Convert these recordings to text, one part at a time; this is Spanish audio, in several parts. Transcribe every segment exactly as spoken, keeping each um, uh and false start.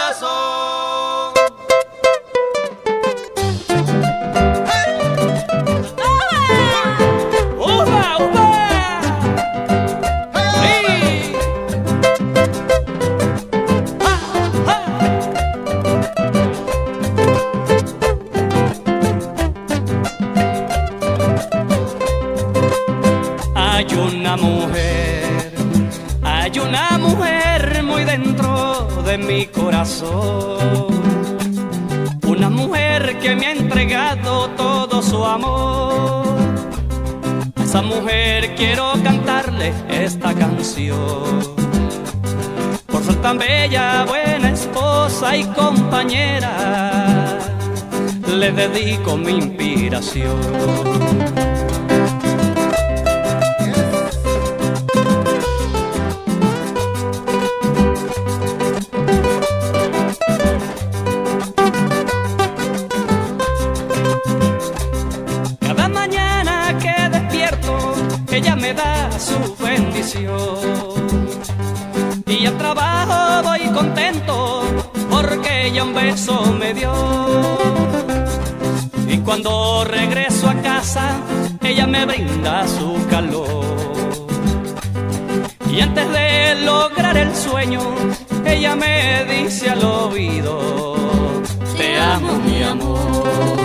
corazón. ¡Uva, uva! ¡Sí! ¡Ja, ja! Hay una mujer, hay una mujer muy dentro de mi corazón. Una mujer que me ha entregado todo su amor. A esa mujer quiero cantarle esta canción. Por ser tan bella, buena esposa y compañera, le dedico mi inspiración. Ella me da su bendición y al trabajo voy contento porque ella un beso me dio. Y cuando regreso a casa ella me brinda su calor. Y antes de lograr el sueño ella me dice al oído: te amo, mi amor.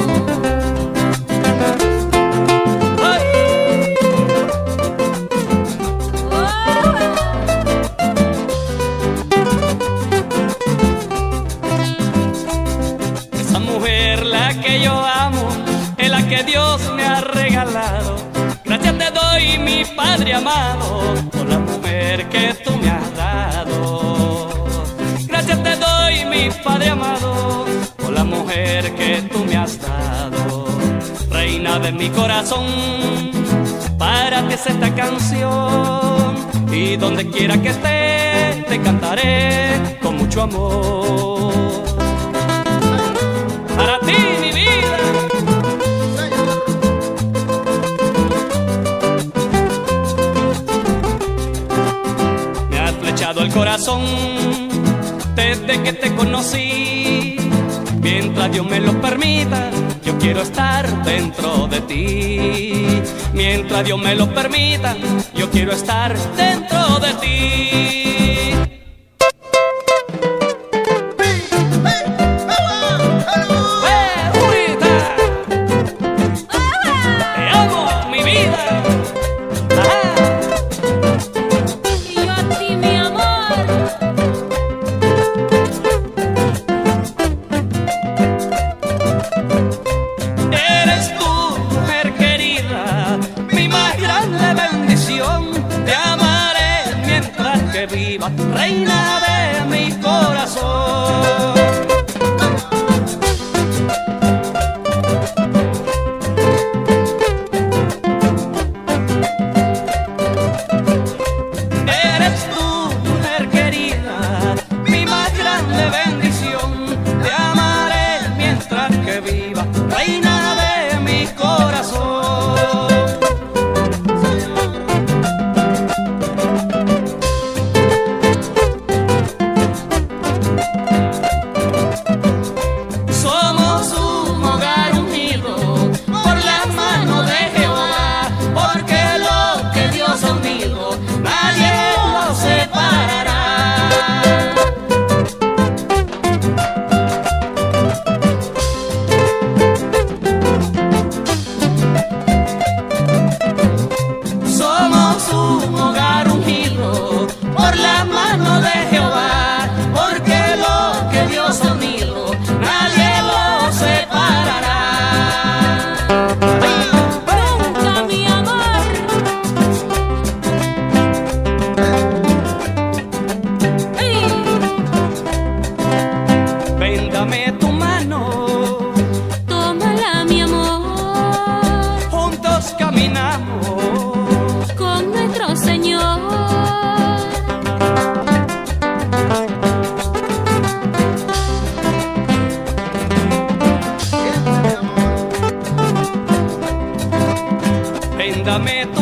La que yo amo es la que Dios me ha regalado. Gracias te doy, mi Padre amado, por la mujer que tú me has dado. Gracias te doy, mi Padre amado, por la mujer que tú me has dado. Reina de mi corazón, para ti es esta canción. Y donde quiera que esté, te cantaré con mucho amor. Para ti, mi vida. Me has flechado el corazón desde que te conocí. Mientras Dios me lo permita, yo quiero estar dentro de ti. Mientras Dios me lo permita, yo quiero estar dentro de ti. Viva, reina de mi corazón. Eres tú, mujer querida, mi más grande bendición. Te amaré mientras que viva, reina de mi corazón. Dame tu mano, tómala mi amor, juntos caminamos con nuestro Señor. Ven, dame tu